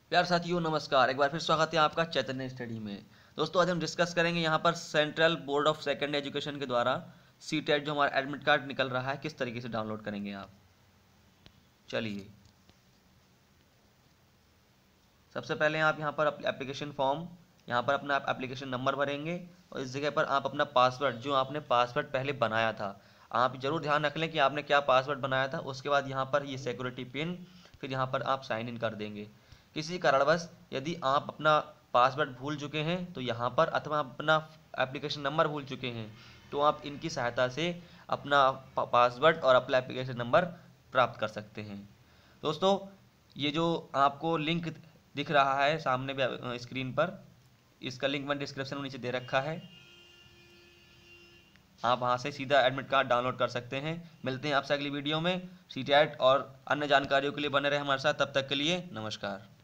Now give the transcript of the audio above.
प्यार साथियों नमस्कार। एक बार फिर स्वागत है आपका चैतन्य स्टडी में। दोस्तों आज हम डिस्कस करेंगे यहाँ पर Central Board of Secondary Education के द्वारा सीटेट जो हमारा एडमिट कार्ड निकल रहा है किस तरीके से डाउनलोड करेंगे आप। चलिए सबसे पहले आप यहाँ पर एप्लीकेशन फॉर्म, यहाँ पर अपना एप्लीकेशन नंबर भरेंगे और इस जगह पर आप अपना पासवर्ड जो आपने पासवर्ड पहले बनाया था, आप जरूर ध्यान रख लें कि आपने क्या पासवर्ड बनाया था। उसके बाद यहाँ पर ये सिक्योरिटी पिन, फिर यहाँ पर आप साइन इन कर देंगे। किसी कारणवश यदि आप अपना पासवर्ड भूल चुके हैं तो यहाँ पर, अथवा अपना एप्लीकेशन नंबर भूल चुके हैं तो आप इनकी सहायता से अपना पासवर्ड और अपना एप्लीकेशन नंबर प्राप्त कर सकते हैं। दोस्तों ये जो आपको लिंक दिख रहा है सामने स्क्रीन पर, इसका लिंक मैंने डिस्क्रिप्शन में नीचे दे रखा है। आप वहाँ से सीधा एडमिट कार्ड डाउनलोड कर सकते हैं। मिलते हैं आपसे अगली वीडियो में। सीटेट और अन्य जानकारियों के लिए बने रहे हमारे साथ। तब तक के लिए नमस्कार।